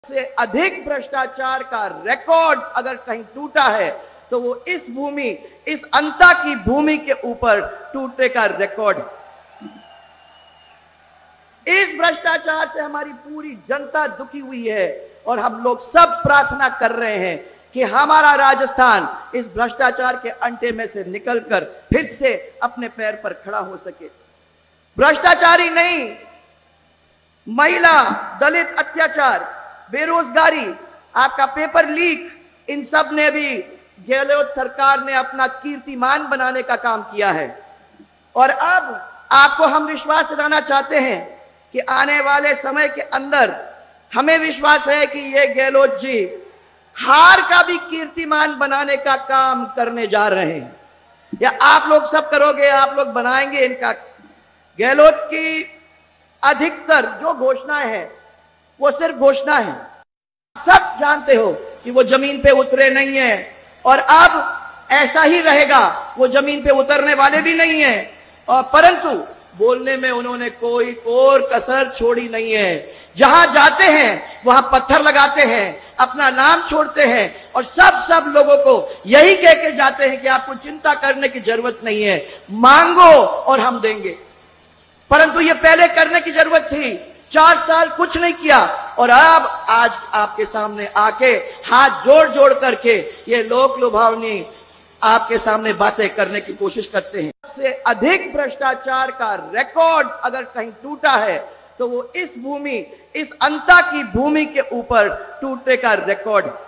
से अधिक भ्रष्टाचार का रिकॉर्ड अगर कहीं टूटा है तो वो इस भूमि, इस अंता की भूमि के ऊपर टूटने का रिकॉर्ड है। इस भ्रष्टाचार से हमारी पूरी जनता दुखी हुई है और हम लोग सब प्रार्थना कर रहे हैं कि हमारा राजस्थान इस भ्रष्टाचार के अंटे में से निकलकर फिर से अपने पैर पर खड़ा हो सके। भ्रष्टाचारी नहीं, महिला, दलित अत्याचार, बेरोजगारी, आपका पेपर लीक, इन सब ने भी गहलोत सरकार ने अपना कीर्तिमान बनाने का काम किया है। और अब आपको हम विश्वास दिलाना चाहते हैं कि आने वाले समय के अंदर हमें विश्वास है कि ये गहलोत जी हार का भी कीर्तिमान बनाने का काम करने जा रहे हैं। या आप लोग सब करोगे, आप लोग बनाएंगे इनका। गहलोत की अधिकतर जो घोषणाएं हैं वो सिर्फ घोषणा है। सब जानते हो कि वो जमीन पे उतरे नहीं है और अब ऐसा ही रहेगा, वो जमीन पे उतरने वाले भी नहीं है। और परंतु बोलने में उन्होंने कोई और कसर छोड़ी नहीं है। जहां जाते हैं वहां पत्थर लगाते हैं, अपना नाम छोड़ते हैं और सब लोगों को यही कह के जाते हैं कि आपको चिंता करने की जरूरत नहीं है, मांगो और हम देंगे। परंतु ये पहले करने की जरूरत थी। 4 साल कुछ नहीं किया और अब आज आपके सामने आके हाथ जोड़ जोड़ करके ये लोक लुभावनी आपके सामने बातें करने की कोशिश करते हैं। सबसे अधिक भ्रष्टाचार का रिकॉर्ड अगर कहीं टूटा है तो वो इस भूमि, इस अंता की भूमि के ऊपर टूटने का रिकॉर्ड है।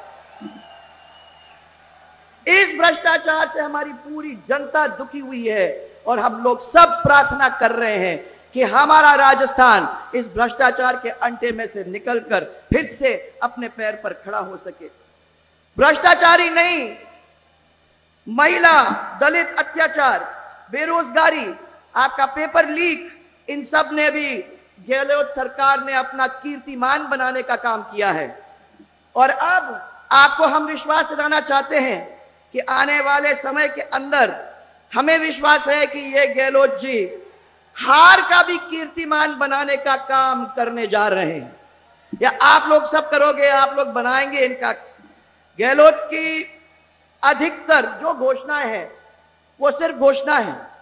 इस भ्रष्टाचार से हमारी पूरी जनता दुखी हुई है और हम लोग सब प्रार्थना कर रहे हैं कि हमारा राजस्थान इस भ्रष्टाचार के अंटे में से निकलकर फिर से अपने पैर पर खड़ा हो सके। भ्रष्टाचारी नहीं, महिला, दलित अत्याचार, बेरोजगारी, आपका पेपर लीक, इन सब ने भी गहलोत सरकार ने अपना कीर्तिमान बनाने का काम किया है। और अब आपको हम विश्वास दिलाना चाहते हैं कि आने वाले समय के अंदर हमें विश्वास है कि ये गहलोत जी हार का भी कीर्तिमान बनाने का काम करने जा रहे हैं। या आप लोग सब करोगे, आप लोग बनाएंगे इनका। गहलोत की अधिकतर जो घोषणाएं हैं वो सिर्फ घोषणा है।